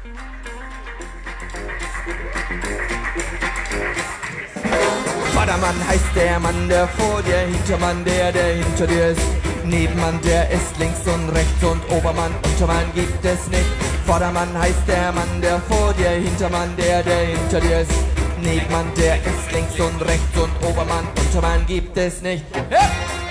Vordermann heißt der Mann, der vor dir, Hintermann der hinter dir ist. Nebenmann, der ist links und rechts und Obermann, Untermann gibt es nicht. Vordermann heißt der Mann, der vor dir, Hintermann der hinter dir ist. Nebenmann, der ist links und rechts und Obermann, Untermann gibt es nicht. Hey!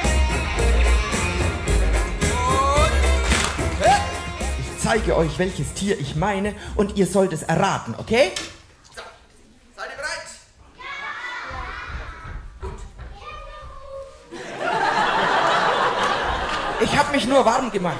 Ich zeige euch, welches Tier ich meine und ihr sollt es erraten, okay? So, seid ihr bereit? Ja! Gut. Ich habe mich nur warm gemacht.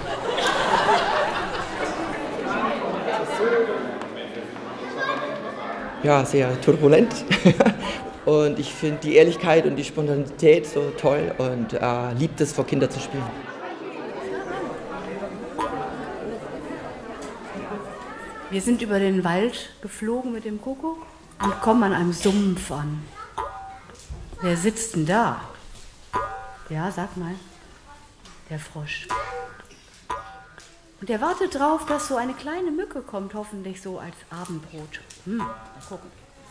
Ja, sehr turbulent. Und ich finde die Ehrlichkeit und die Spontanität so toll und liebt es, vor Kindern zu spielen. Wir sind über den Wald geflogen mit dem Kuckuck und kommen an einem Sumpf an. Wer sitzt denn da? Ja, sag mal. Der Frosch. Und er wartet drauf, dass so eine kleine Mücke kommt, hoffentlich so als Abendbrot. Mal gucken.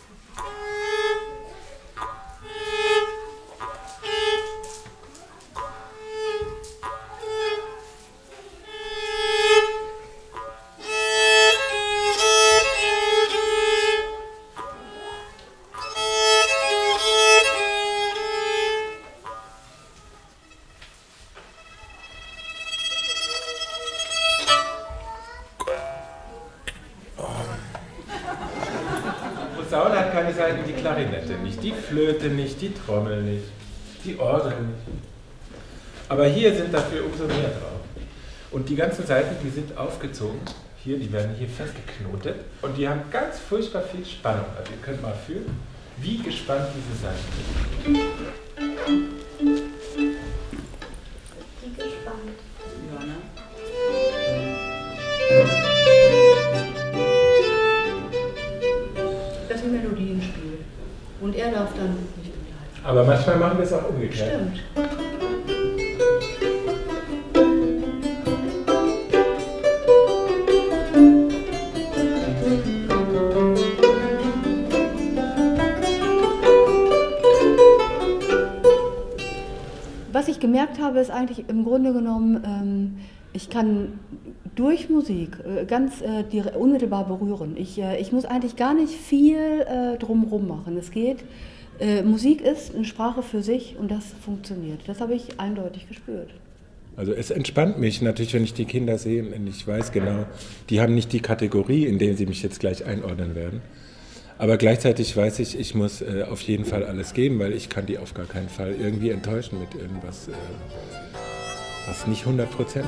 Saul hat keine Saiten, die Klarinette nicht, die Flöte nicht, die Trommel nicht, die Orgel nicht. Aber hier sind dafür umso mehr drauf. Und die ganzen Saiten, die sind aufgezogen. Hier, die werden hier festgeknotet. Und die haben ganz furchtbar viel Spannung. Also ihr könnt mal fühlen, wie gespannt diese Saiten sind. Wie gespannt. Ja, ne? Dass die Melodien spielen. Und er darf dann nicht begleiten. Aber manchmal machen wir es auch umgekehrt. Stimmt. Was ich gemerkt habe, ist eigentlich im Grunde genommen, ich kann durch Musik die unmittelbar berühren. Ich muss eigentlich gar nicht viel drumherum machen. Es geht, Musik ist eine Sprache für sich und das funktioniert. Das habe ich eindeutig gespürt. Also es entspannt mich natürlich, wenn ich die Kinder sehe und ich weiß genau, die haben nicht die Kategorie, in der sie mich jetzt gleich einordnen werden. Aber gleichzeitig weiß ich, ich muss auf jeden Fall alles geben, weil ich kann die auf gar keinen Fall irgendwie enttäuschen mit irgendwas, was nicht 100% ist.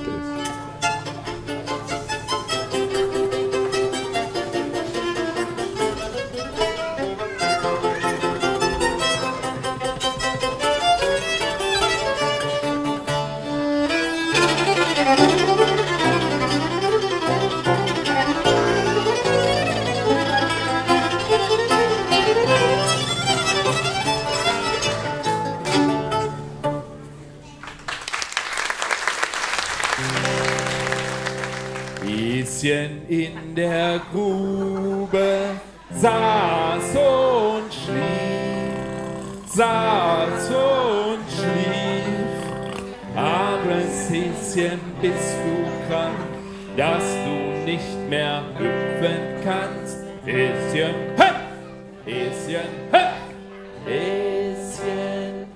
Häschen in der Grube saß und schlief, saß und schlief. Armes Häschen, bist du krank, dass du nicht mehr hüpfen kannst? Häschen, hüpf! Häschen, hüpf! Häschen.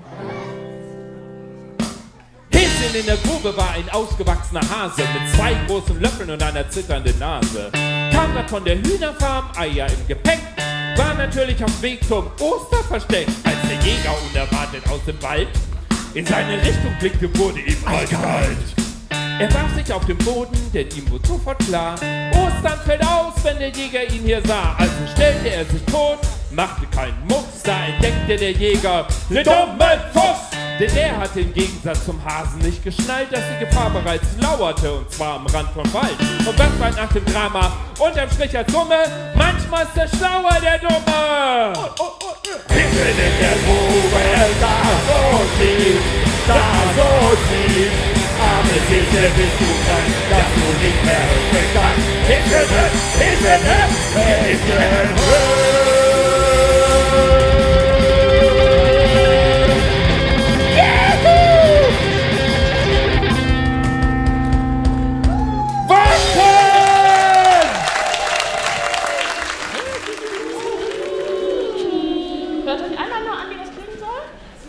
Häschen in der Grube war ein ausgewachsener Hase mit 2 großen Löffeln und einer zitternden Nase. Kam grad von der Hühnerfarm, Eier im Gepäck, war natürlich auf dem Weg zum Osterversteck. Als der Jäger unerwartet aus dem Wald in seine Richtung blickte, wurde ihm eiskalt. Er warf sich auf den Boden, denn ihm wurde sofort klar, Ostern fällt aus, wenn der Jäger ihn hier sah. Also stellte er sich tot, machte keinen Mucks, da entdeckte der Jäger den dummen Fuchs. Denn er hatte im Gegensatz zum Hasen nicht geschnallt, dass die Gefahr bereits lauerte, und zwar am Rand vom Wald. Und was war nach dem Drama? Unterm Strich als Summe, manchmal ist der Schlauer der Dumme. Hinten in der Grube, da so tief, da so tief. Armes Häschen, bist du krank, dass du nicht mehr hüpfen kannst. Hilfe, Hilfe, Hört euch einmal nur an, wie das klingen soll.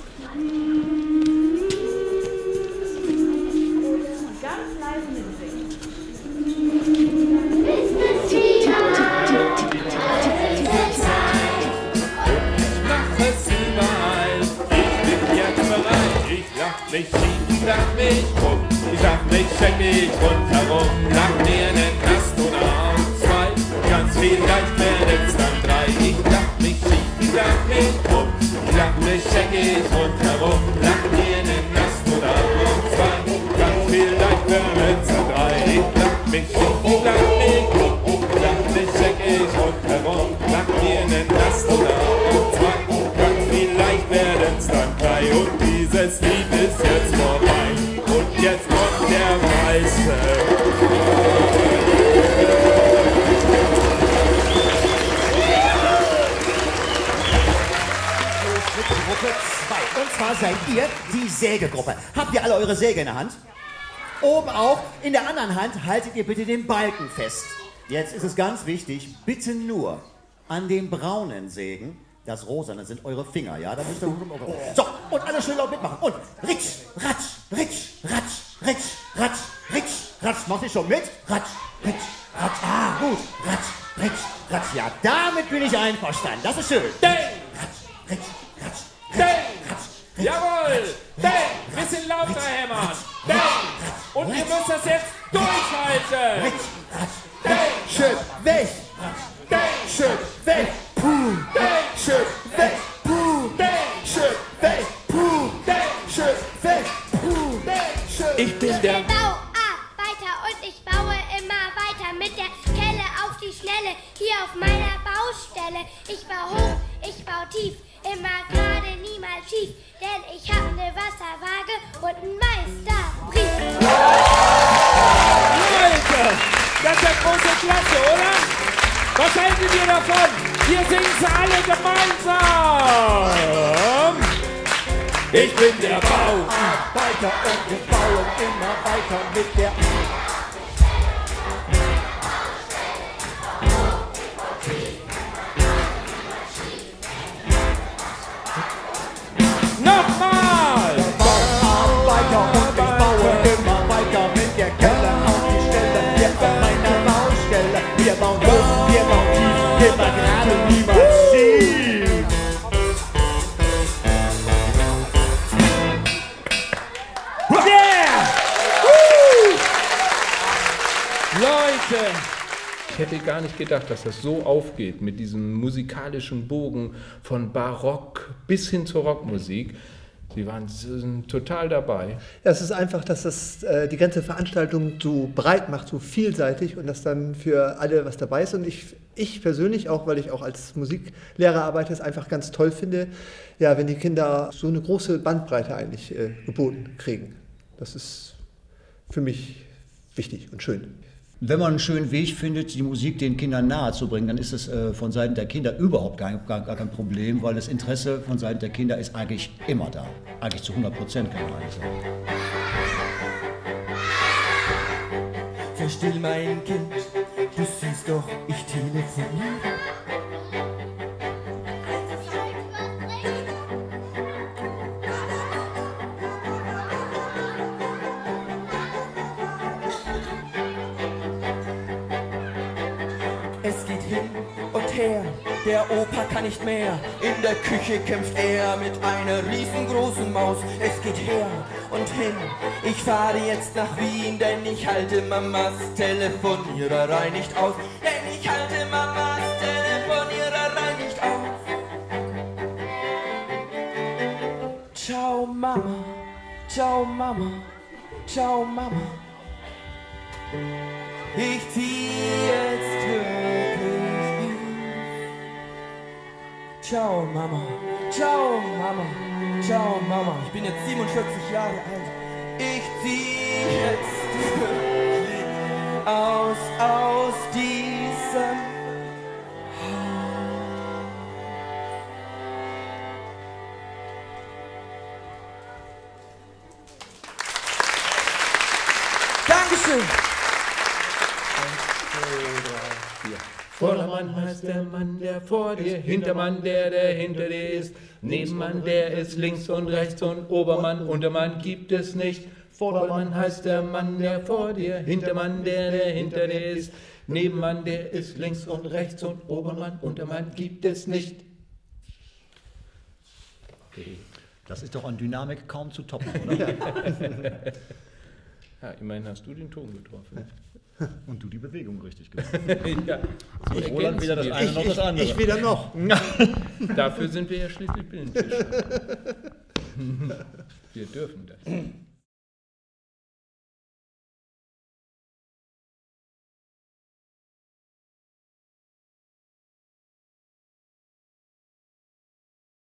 Und ganz leise mitsingen. Mach es überall, ich bin jetzt bereit. Ich lach mich schief, ich lach mich rum, ich lach mich scheckig rundherum. Lach mir einen Knast oder auch zwei, ganz vielleicht werden's dann drei. Ich lach mich schief, ich lach mich rum, ich lach mich scheckig rundherum. Lach mir einen Knast oder auch zwei, ganz vielleicht werden's dann drei. Ich lach mich schief, ich lach mich rum, ich lach mich scheckig rundherum. Lach mir einen Knast oder auch zwei, ganz vielleicht werden's dann drei. Und dieses Lied ist jetzt vorbei. Und jetzt kommt der Weiße. Gruppe 2. Und zwar seid ihr die Sägegruppe. Habt ihr alle eure Säge in der Hand? Oben auf, in der anderen Hand haltet ihr bitte den Balken fest. Jetzt ist es ganz wichtig, bitte nur an dem braunen sägen. Das Rosane sind eure Finger, ja? Da müsst ihr so, und alle schön laut mitmachen. Und ritsch, ratsch, ritsch, ratsch, ritsch, ratsch, ritsch, ratsch. Macht ihr schon mit? Ratsch, ritsch, ratsch. Ah, gut. Ratsch, ritsch, ratsch. Ja, damit bin ich einverstanden. Das ist schön. Ding! Ratsch, ritsch, ratsch. Ding! Jawohl! Ding! Bisschen lauter hämmern! Ding! Und ihr müsst das jetzt durchhalten! Ding! Schön weg! Ding! Schön weg! Puh! Ding! Schön weg! Puh! Ding! Schön weg! Puh! Ding! Schön weg! Puh! Schön. Ich bin der Bauarbeiter und ich baue immer weiter mit der Kelle auf die Schnelle hier auf meiner Baustelle. Ich baue hoch, ich baue tief, immer gerade, niemals schief, denn ich habe eine Wasserwaage und einen Meisterbrief. Leute! Das ist ja große Klasse, oder? Was haltet ihr davon? Wir singen sie alle gemeinsam! Ich bin der Bauarbeiter und wir bauen immer weiter mit der Nochmal! Bauarbeiter und ich baue immer weiter mit der Kelle auf die Stelle hier auf meiner Baustelle. Wir bauen hoch, wir bauen tief, immer gerade, niemals schief. Yeah! Leute! Ich hätte gar nicht gedacht, dass das so aufgeht mit diesem musikalischen Bogen von Barock bis hin zur Rockmusik. Sie waren total dabei. Ja, es ist einfach, dass das die ganze Veranstaltung so breit macht, so vielseitig und dass dann für alle was dabei ist. Und ich persönlich auch, weil ich auch als Musiklehrer arbeite, es einfach ganz toll finde, ja, wenn die Kinder so eine große Bandbreite eigentlich geboten kriegen. Das ist für mich wichtig und schön. Wenn man einen schönen Weg findet, die Musik den Kindern nahe zu bringen, dann ist es von Seiten der Kinder überhaupt gar kein Problem, weil das Interesse von Seiten der Kinder ist eigentlich immer da. Eigentlich zu 100%, kann man eigentlich sagen. Sei still, mein Kind, du siehst doch, ich telefoniere. Es geht hin und her, der Opa kann nicht mehr. In der Küche kämpft er mit einer riesengroßen Maus. Es geht her und hin, ich fahre jetzt nach Wien, denn ich halte Mamas Telefoniererei nicht aus. Denn ich halte Mamas Telefoniererei nicht aus. Ciao Mama, ciao Mama, ciao Mama. Ich zieh jetzt wirklich aus. Ciao Mama, ciao Mama, ciao Mama. Ich bin jetzt 47 Jahre alt. Ich zieh jetzt wirklich aus diesem Vordermann heißt der Mann, der vor dir, Hintermann der hinter dir ist, Nebenmann, der ist links und rechts und Obermann, Untermann gibt es nicht. Vordermann heißt der Mann, der vor dir, Hintermann der hinter dir ist, Nebenmann, der ist links und rechts und Obermann, Untermann gibt es nicht. Okay. Das ist doch an Dynamik kaum zu toppen, oder? Ja, immerhin hast du den Ton getroffen. Und du die Bewegung richtig gemacht. Ja, so Roland wieder das eine noch das andere. Ich weder noch. Dafür sind wir ja schließlich Bildnischer. Wir dürfen das.